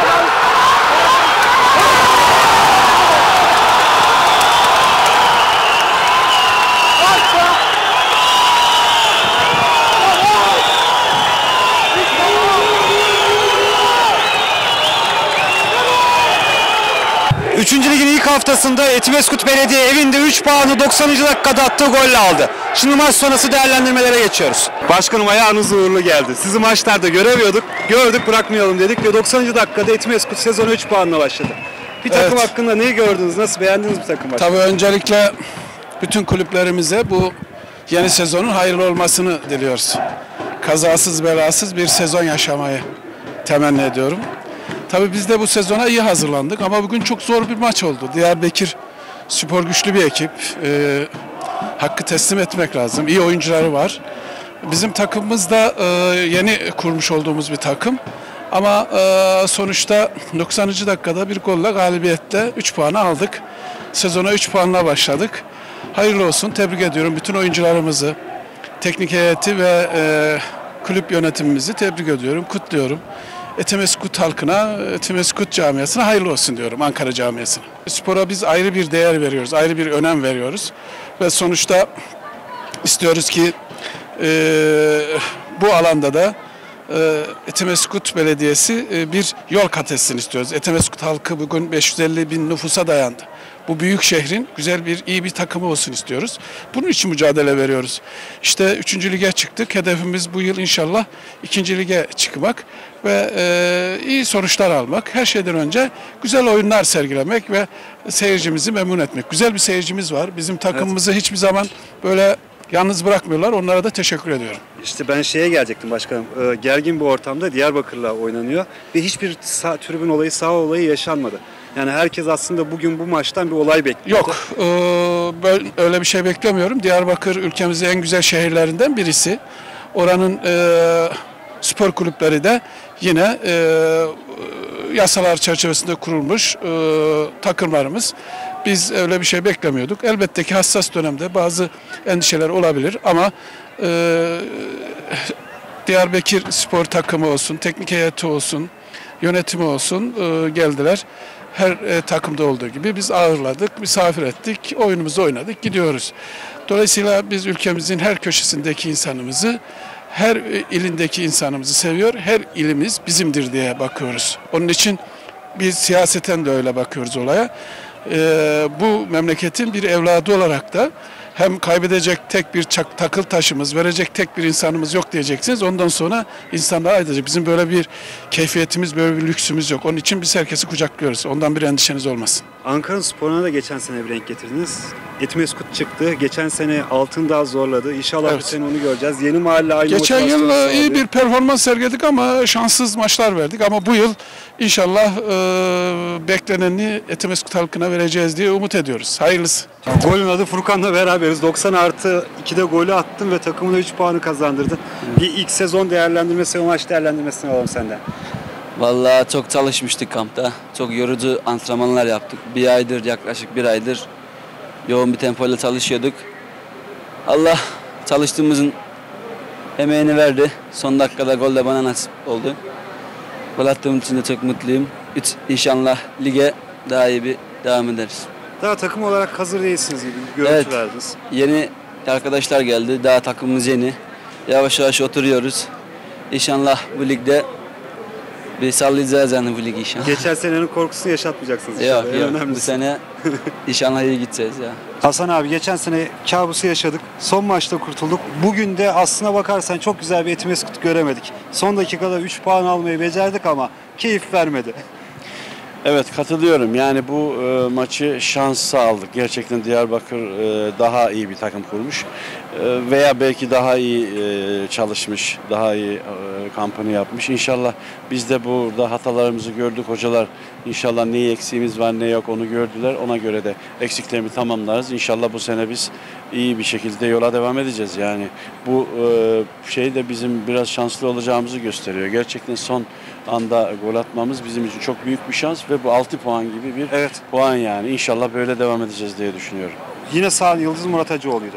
Üçüncü ligin ilk haftasında Etimesgut Belediye evinde 3 puanı 90. dakikada attığı golle aldı. Şimdi maç sonrası değerlendirmelere geçiyoruz. Başkanım ayağınız uğurlu geldi. Sizi maçlarda göremiyorduk. Gördük bırakmayalım dedik ve 90. dakikada Etimesgut sezonu 3 puanla başladı. Bir takım hakkında neyi gördünüz? Nasıl beğendiniz bu takım başkanım? Tabii öncelikle bütün kulüplerimize bu yeni sezonun hayırlı olmasını diliyoruz. Kazasız belasız bir sezon yaşamayı temenni ediyorum. Tabii biz de bu sezona iyi hazırlandık ama bugün çok zor bir maç oldu. Diyarbakır Spor güçlü bir ekip. Hakkı teslim etmek lazım. İyi oyuncuları var. Bizim takımımız da yeni kurmuş olduğumuz bir takım. Ama sonuçta 90. dakikada bir golle galibiyetle 3 puanı aldık. Sezona 3 puanla başladık. Hayırlı olsun. Tebrik ediyorum bütün oyuncularımızı, teknik heyeti ve kulüp yönetimimizi tebrik ediyorum, kutluyorum. Etimesgut halkına, Etimesgut camiasına hayırlı olsun diyorum, Ankara camiasına. Spora biz ayrı bir değer veriyoruz, ayrı bir önem veriyoruz. Ve sonuçta istiyoruz ki bu alanda da Etimesgut Belediyesi bir yol kat etsin istiyoruz. Etimesgut halkı bugün 550 bin nüfusa dayandı. Bu büyük şehrin güzel iyi bir takımı olsun istiyoruz. Bunun için mücadele veriyoruz. İşte 3. lige çıktık. Hedefimiz bu yıl inşallah 2. lige çıkmak ve iyi sonuçlar almak. Her şeyden önce güzel oyunlar sergilemek ve seyircimizi memnun etmek. Güzel bir seyircimiz var. Bizim takımımızı hiçbir zaman böyle yalnız bırakmıyorlar. Onlara da teşekkür ediyorum. İşte ben şeye gelecektim başkanım. Gergin bir ortamda Diyarbakır'la oynanıyor ve hiçbir tribün olayı, saha olayı yaşanmadı. Yani herkes aslında bugün bu maçtan bir olay bekliyor. Yok, ben öyle bir şey beklemiyorum. Diyarbakır ülkemizin en güzel şehirlerinden birisi. Oranın spor kulüpleri de yine yasalar çerçevesinde kurulmuş takımlarımız. Biz öyle bir şey beklemiyorduk. Elbette ki hassas dönemde bazı endişeler olabilir ama Diyarbakır spor takımı olsun, teknik heyeti olsun, yönetimi olsun geldiler. Her takımda olduğu gibi biz ağırladık, misafir ettik, oyunumuzu oynadık, gidiyoruz. Dolayısıyla biz ülkemizin her köşesindeki insanımızı, her ilindeki insanımızı seviyor, her ilimiz bizimdir diye bakıyoruz. Onun için biz siyaseten de öyle bakıyoruz olaya. Bu memleketin bir evladı olarak da hem kaybedecek tek bir takıl taşımız, verecek tek bir insanımız yok diyeceksiniz. Ondan sonra insanlara aydacak. Bizim böyle bir keyfiyetimiz, böyle bir lüksümüz yok. Onun için biz herkesi kucaklıyoruz. Ondan bir endişeniz olmasın. Ankara Spor'una da geçen sene bir renk getirdiniz. Etimesgut çıktı. Geçen sene Altındağ zorladı. İnşallah bu sene onu göreceğiz. Yeni mahalle aynı geçen yıl iyi bir performans sergiledik ama şanssız maçlar verdik. Ama bu yıl inşallah bekleneni Etimesgut halkına vereceğiz diye umut ediyoruz. Hayırlısı. Golün adı Furkan'la beraberiz. 90+2'de golü attın ve takımına 3 puanı kazandırdın. Bir ilk sezon değerlendirmesi ve maç değerlendirmesini alalım senden. Vallahi çok çalışmıştık kampta. Çok yorucu antrenmanlar yaptık. Yaklaşık bir aydır yoğun bir tempoyla çalışıyorduk. Allah çalıştığımızın emeğini verdi. Son dakikada gol de bana nasip oldu. Gol attığım için de çok mutluyum. İnşallah lige daha iyi bir devam ederiz. Daha takım olarak hazır değilsiniz gibi bir görüntü verdiniz. Yeni arkadaşlar geldi. Daha takımımız yeni. Yavaş yavaş oturuyoruz. İnşallah bu ligde bir sallayacağız yani bu ligi inşallah. Geçen senenin korkusunu yaşatmayacaksınız inşallah. Yok. Bu sene inşallah iyi gideceğiz ya. Hasan abi geçen sene kabusu yaşadık. Son maçta kurtulduk. Bugün de aslına bakarsan çok güzel bir Etimesgut göremedik. Son dakikada 3 puan almayı becerdik ama keyif vermedi. Evet katılıyorum. Yani bu maçı şansa aldık. Gerçekten Diyarbakır daha iyi bir takım kurmuş. Veya belki daha iyi çalışmış, daha iyi kampanya yapmış. İnşallah biz de burada hatalarımızı gördük. Hocalar inşallah neyi eksiğimiz var ne yok onu gördüler. Ona göre de eksiklerimi tamamlarız. İnşallah bu sene biz iyi bir şekilde yola devam edeceğiz. Yani bu şey de bizim biraz şanslı olacağımızı gösteriyor. Gerçekten son anda gol atmamız bizim için çok büyük bir şans ve bu 6 puan gibi bir puan yani. İnşallah böyle devam edeceğiz diye düşünüyorum. Yine sağ Yıldız Murat Hacıoğlu'ydu.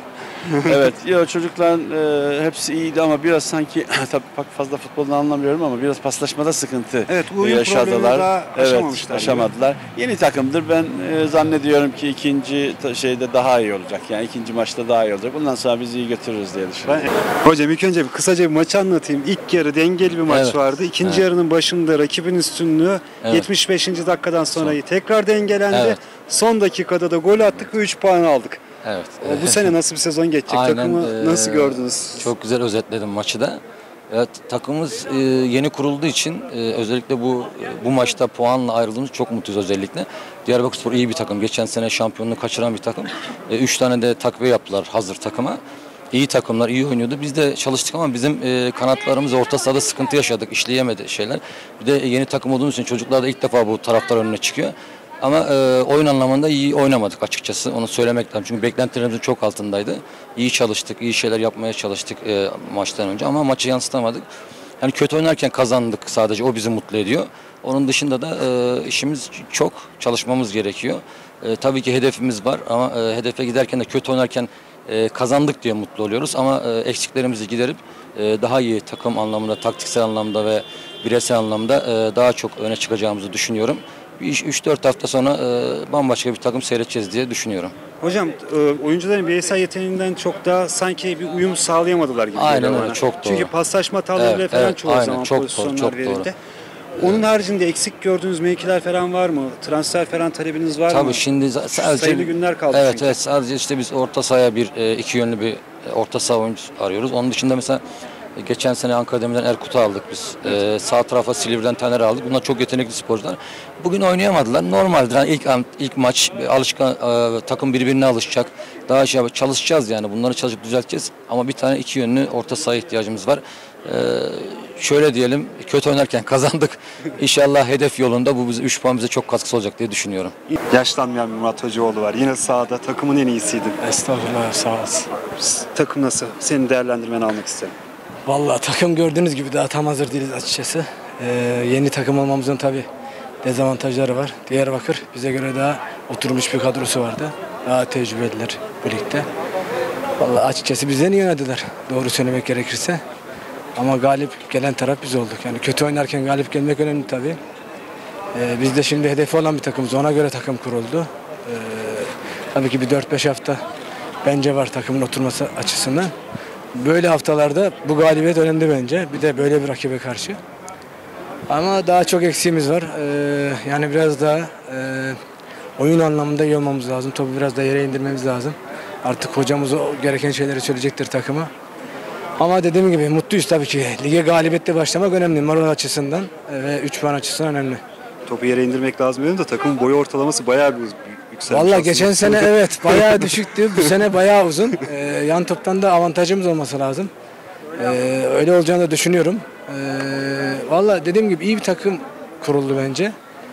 Evet, yo, çocukların hepsi iyiydi ama biraz sanki tabii pek fazla futboldan anlamıyorum ama biraz paslaşmada sıkıntı Evet, uyum problemini daha aşamamışlar. Evet, aşamadılar. Yeni takımdır. Ben zannediyorum ki ikinci şeyde daha iyi olacak. Yani ikinci maçta daha iyi olacak. Bundan sonra biz iyi götürürüz diye düşünüyorum. Hocam ilk önce kısaca bir maçı anlatayım. İlk yarı dengeli bir maç Evet. vardı. İkinci yarının başında rakibin üstünlüğü Evet. 75. dakikadan sonra tekrar dengelendi. Evet. Son dakikada da gol attık ve 3 puan aldık. Evet. Bu sene nasıl bir sezon geçecek? Aynen, Takımı nasıl gördünüz? Çok güzel özetledim maçı da. Evet, takımımız yeni kurulduğu için özellikle bu maçta puanla ayrıldığımız çok mutluyuz özellikle. Diyarbakırspor iyi bir takım. Geçen sene şampiyonluğu kaçıran bir takım. 3 tane de takviye yaptılar hazır takıma. İyi takımlar, iyi oynuyordu. Biz de çalıştık ama bizim kanatlarımız orta sahada sıkıntı yaşadık. İşleyemedi şeyler. Bir de yeni takım olduğumuz için çocuklar da ilk defa bu taraftar önüne çıkıyor. Ama oyun anlamında iyi oynamadık açıkçası. Onu söylemek lazım. Çünkü beklentilerimizin çok altındaydı. İyi çalıştık, iyi şeyler yapmaya çalıştık maçtan önce ama maçı yansıtamadık. Yani kötü oynarken kazandık sadece. O bizi mutlu ediyor. Onun dışında da işimiz çok, çalışmamız gerekiyor. Tabii ki hedefimiz var ama hedefe giderken de kötü oynarken kazandık diye mutlu oluyoruz. Ama eksiklerimizi giderip daha iyi takım anlamında, taktiksel anlamda ve bireysel anlamda daha çok öne çıkacağımızı düşünüyorum. 3-4 hafta sonra bambaşka bir takım seyredeceğiz diye düşünüyorum. Hocam oyuncuların bireysel yeteneğinden çok daha sanki bir uyum sağlayamadılar gibi Aynen geliyor öyle, bana. çok doğru. Çünkü paslaşma hatalarıyla Evet, falan evet, çoğu aynen, zaman çok pozisyonlar doğru, çok verildi. doğru. Onun haricinde eksik gördüğünüz mevkiler falan var mı? Transfer falan talebiniz var mı? Tabii şimdi sadece sayılı günler kaldı Evet, çünkü. evet, sadece işte biz orta sahaya iki yönlü bir orta saha oyuncu arıyoruz. Onun dışında mesela geçen sene Ankara'dan Erkut'u aldık biz. Sağ tarafa Silivri'den Taner'i aldık. Bunlar çok yetenekli sporcular. Bugün oynayamadılar. Normaldir. Yani ilk maç alışkan takım birbirine alışacak. Daha çalışacağız yani. Bunları çalışıp düzelteceğiz. Ama bir tane iki yönlü orta sahaya ihtiyacımız var. Şöyle diyelim, kötü oynarken kazandık. İnşallah hedef yolunda bu 3 puan bize çok katkısı olacak diye düşünüyorum. Yaşlanmayan bir Murat Hocaoğlu var. Yine sahada takımın en iyisiydin. Estağfurullah, sağ olasın. Takım nasıl? Senin değerlendirmeni almak isterim. Vallahi takım gördüğünüz gibi daha tam hazır değiliz açıkçası. Yeni takım olmamızın tabii dezavantajları var. Diyarbakır bize göre daha oturmuş bir kadrosu vardı. Daha tecrübeliler bu ligde. Vallahi açıkçası bizden iyi oynadılar. Doğru söylemek gerekirse. Ama galip gelen taraf biz olduk. Yani kötü oynarken galip gelmek önemli tabii. Biz de şimdi hedefi olan bir takımız. Ona göre takım kuruldu. Tabii ki bir 4-5 hafta bence var takımın oturması açısından. Böyle haftalarda bu galibiyet önemli bence. Bir de böyle bir rakibe karşı. Ama daha çok eksiğimiz var. Yani biraz daha oyun anlamında iyi olmamız lazım. Topu biraz da yere indirmemiz lazım. Artık hocamız o gereken şeyleri söyleyecektir takıma. Ama dediğim gibi mutluyuz tabii ki. Lige galibiyetle başlamak önemli. Moral açısından ve 3 puan açısından önemli. Topu yere indirmek lazım dedim de takımın boy ortalaması bayağı bir yükselmiş. Vallahi aslında. geçen sene evet bayağı düşüktü. Bu sene bayağı uzun. Yan toptan da avantajımız olması lazım. Öyle olacağını da düşünüyorum. Vallahi dediğim gibi iyi bir takım kuruldu bence.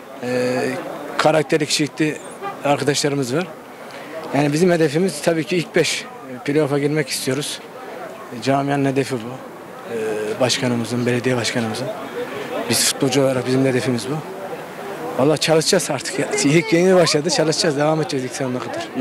Karakteri, kişilikli arkadaşlarımız var. Yani bizim hedefimiz tabii ki ilk 5 playoff'a girmek istiyoruz. Camianın hedefi bu. Başkanımızın, belediye başkanımızın. Biz futbolcu olarak bizim hedefimiz bu. Vallahi çalışacağız artık. İlk yeni başladı, çalışacağız, devam edeceğiz ilk sonuna kadar.